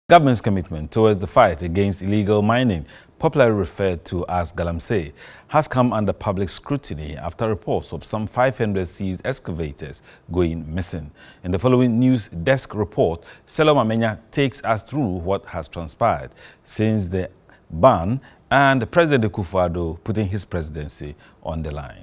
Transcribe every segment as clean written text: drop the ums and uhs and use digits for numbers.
Government's commitment towards the fight against illegal mining, popularly referred to as Galamsey, has come under public scrutiny after reports of some 500 seized excavators going missing. In the following news desk report, Selom Amenya takes us through what has transpired since the ban and President Akufo-Addo putting his presidency on the line.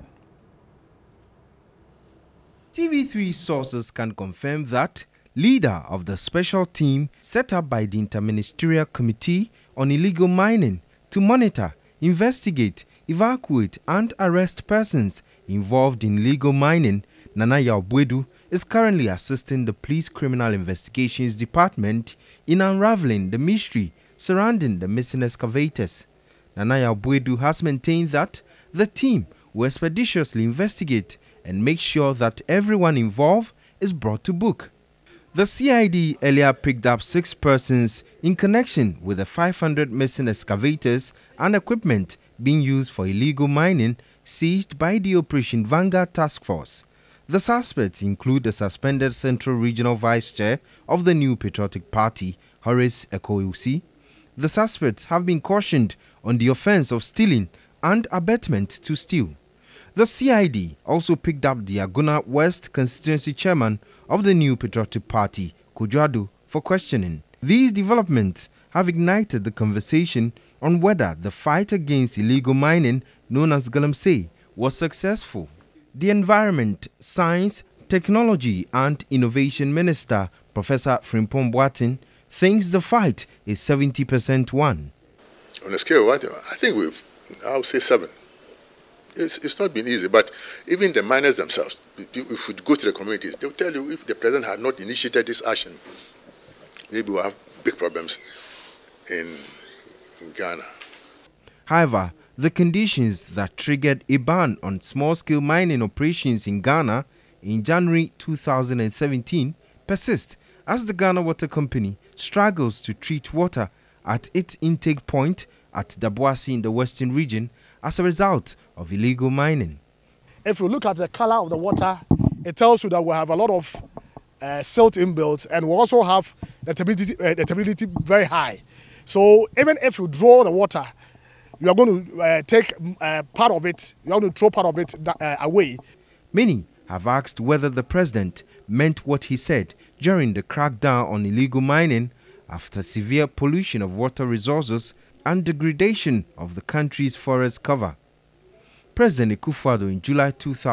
TV3 sources can confirm that leader of the special team set up by the Interministerial Committee on Illegal Mining to monitor, investigate, evacuate and arrest persons involved in illegal mining, Nana Yaw Boadu, is currently assisting the Police Criminal Investigations Department in unraveling the mystery surrounding the missing excavators. Nana Yaw Boadu has maintained that the team will expeditiously investigate and make sure that everyone involved is brought to book. The CID earlier picked up 6 persons in connection with the 500 missing excavators and equipment being used for illegal mining seized by the Operation Vanguard Task Force. The suspects include the suspended Central Regional Vice Chair of the New Patriotic Party, Horace Ekoyusi. The suspects have been cautioned on the offense of stealing and abetment to steal. The CID also picked up the Aguna West constituency chairman of the New Patriotic Party, Kojo Addo, for questioning. These developments have ignited the conversation on whether the fight against illegal mining, known as Galamsey, was successful. The Environment, Science, Technology and Innovation Minister, Professor Frimpong Boateng, thinks the fight is 70% won. On a scale of 1, I think I would say 7. It's not been easy, but even the miners themselves, if we go to the communities, they'll tell you if the president had not initiated this action, maybe we'll have big problems in Ghana. However, the conditions that triggered a ban on small-scale mining operations in Ghana in January 2017 persist as the Ghana Water Company struggles to treat water at its intake point at Daboase in the Western region as a result of illegal mining. If you look at the color of the water, it tells you that we have a lot of silt inbuilt, and we also have the turbidity very high. So even if you draw the water, you are going to take part of it, you are going to throw part of it away. Many have asked whether the president meant what he said during the crackdown on illegal mining after severe pollution of water resources and degradation of the country's forest cover. President Akufo-Addo in July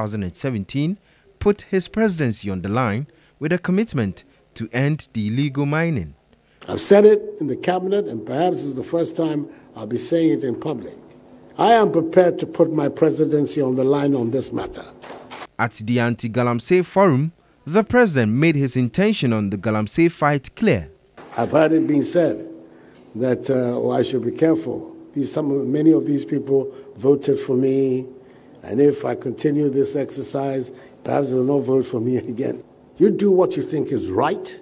2017 put his presidency on the line with a commitment to end the illegal mining. I've said it in the cabinet, and perhaps it's the first time I'll be saying it in public. I am prepared to put my presidency on the line on this matter. At the Anti-Galamsey Forum, the president made his intention on the Galamsey fight clear. I've heard it being said that I should be careful. Many of these people voted for me, and if I continue this exercise, perhaps they will not vote for me again. You do what you think is right,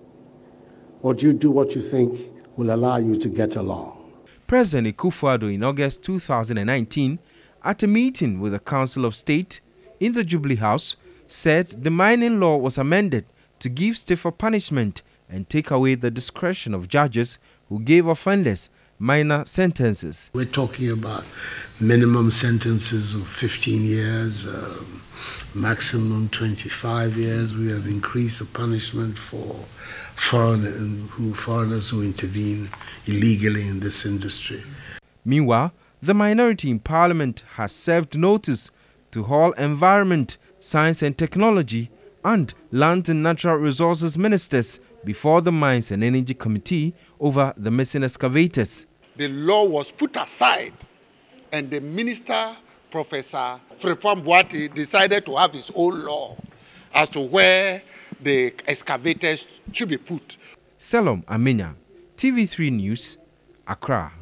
or do you do what you think will allow you to get along? President Akufo-Addo in August 2019, at a meeting with the Council of State in the Jubilee House, said the mining law was amended to give stiffer punishment and take away the discretion of judges who gave offenders minor sentences. We're talking about minimum sentences of 15 years, maximum 25 years. We have increased the punishment for foreigners who intervene illegally in this industry. Meanwhile, the minority in Parliament has served notice to all Environment, Science and Technology and Land and Natural Resources ministers before the Mines and Energy Committee over the missing excavators. The law was put aside, and the minister, Professor Frimpong Boateng, decided to have his own law as to where the excavators should be put. Selom Amenya, TV3 News, Accra.